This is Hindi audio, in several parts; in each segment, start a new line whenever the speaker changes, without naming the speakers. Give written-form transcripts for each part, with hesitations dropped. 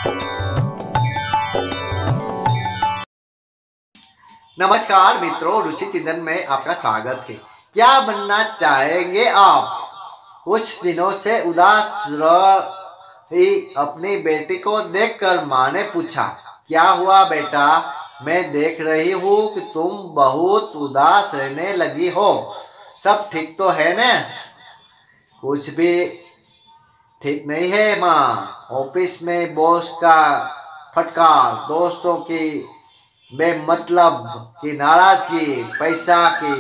नमस्कार मित्रों, रुचि चिंतन में आपका स्वागत है। क्या बनना चाहेंगे आप? कुछ दिनों से उदास रही अपनी बेटी को देखकर माँ ने पूछा, क्या हुआ बेटा? मैं देख रही हूँ कि तुम बहुत उदास रहने लगी हो। सब ठीक तो है ना? कुछ भी ठीक नहीं है माँ। ऑफिस में बॉस का फटकार, दोस्तों की बेमतलब की नाराजगी, पैसा की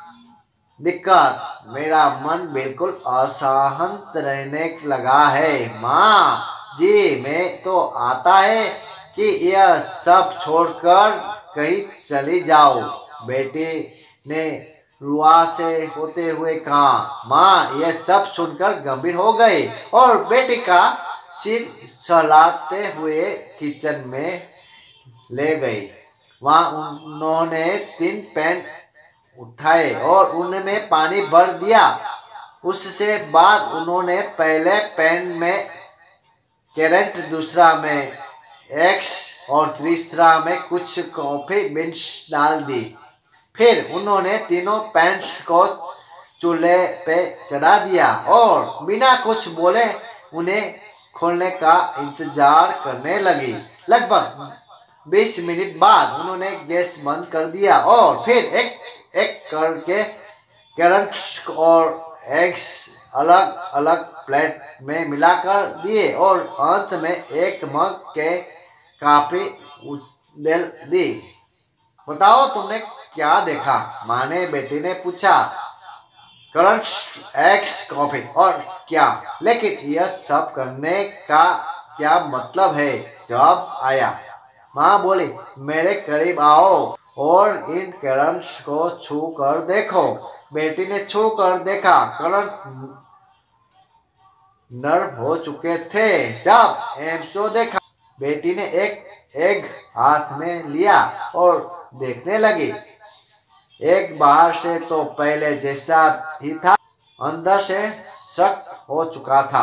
दिक्कत, मेरा मन बिल्कुल अशांत रहने लगा है। माँ जी, मैं तो आता है कि यह सब छोड़कर कहीं चली जाओ। बेटी ने रुआ से होते हुए कहा। माँ यह सब सुनकर गंभीर हो गई और बेटी का सिर सहलाते हुए किचन में ले गई। वहां उन्होंने 3 पेन उठाए और उनमें पानी भर दिया। उससे बाद उन्होंने पहले पेन में कैरेट, दूसरा में एग्स और तीसरा में कुछ कॉफी बीन्स डाल दी। फिर उन्होंने तीनों पैंट्स को चूल्हे पे चढ़ा दिया और बिना कुछ बोले उन्हें खोलने का इंतजार करने लगी। लगभग 20 मिनट बाद उन्होंने गैस बंद कर दिया और फिर एक एक करके कैरेट्स और एग्स अलग अलग प्लेट में मिलाकर दिए और अंत में एक मग के कॉफी उड़ेल दी। बताओ तुमने क्या देखा? माँ ने बेटी ने पूछा। करंट्स, एग्स, कॉफी और क्या? लेकिन यह सब करने का क्या मतलब है? जवाब आया। माँ बोली, मेरे करीब आओ और इन करंट्स को छू कर देखो। बेटी ने छू कर देखा। करंट नर्म हो चुके थे। जब एम्सो देखा, बेटी ने एक एग हाथ में लिया और देखने लगी। एग बाहर से तो पहले जैसा ही था, अंदर से सख्त हो चुका था।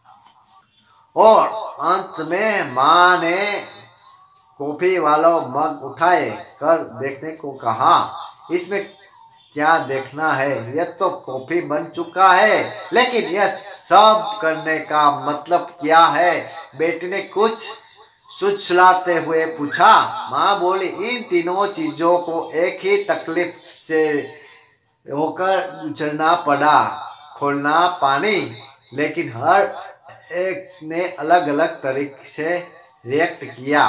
और अंत में माँ ने कॉफी वाला मग उठाए कर देखने को कहा। इसमें क्या देखना है? यह तो कॉफी बन चुका है। लेकिन यह सब करने का मतलब क्या है? बेटी ने कुछ सुझलाते हुए पूछा। माँ बोली, इन तीनों चीजों को एक ही तकलीफ से होकर गुजरना पड़ा। खोलना, पानी। लेकिन हर एक ने अलग अलग तरीके से रिएक्ट किया।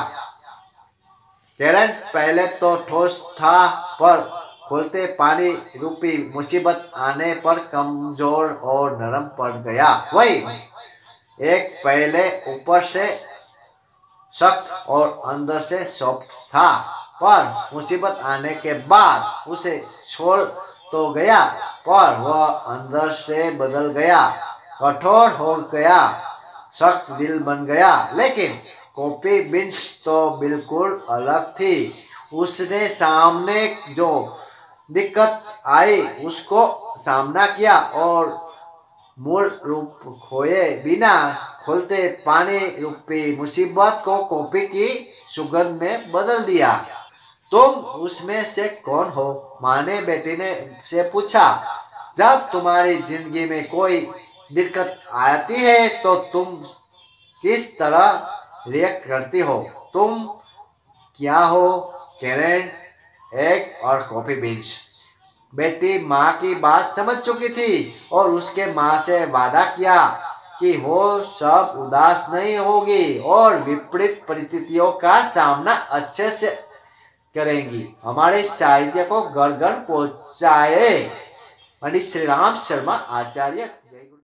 कैरेट पहले तो ठोस था, पर खोलते पानी रूपी मुसीबत आने पर कमजोर और नरम पड़ गया। वही एक पहले ऊपर से सख्त और अंदर से सॉफ्ट था, पर मुसीबत आने के बाद उसे छोड़ तो गया, पर वह अंदर से बदल गया, कठोर हो गया, सख्त दिल बन गया। लेकिन कॉफी बीन्स तो बिल्कुल अलग थी। उसने सामने जो दिक्कत आई उसको सामना किया और मूल रूप खोए बिना खोलते पानी रूपी मुसीबत को कॉफी की सुगंध में बदल दिया। तुम उसमें से कौन हो? माँ ने बेटी ने से पूछा। जब तुम्हारी जिंदगी में कोई दिक्कत आती है तो तुम किस तरह रिएक्ट करती हो? तुम क्या हो? कैरेट, एग और कॉफी बीन्स। बेटी माँ की बात समझ चुकी थी और उसके माँ से वादा किया कि वो सब उदास नहीं होगी और विपरीत परिस्थितियों का सामना अच्छे से करेंगी। हमारे साहित्य को घर घर पहुँचाए। पंडित श्री राम शर्मा आचार्य।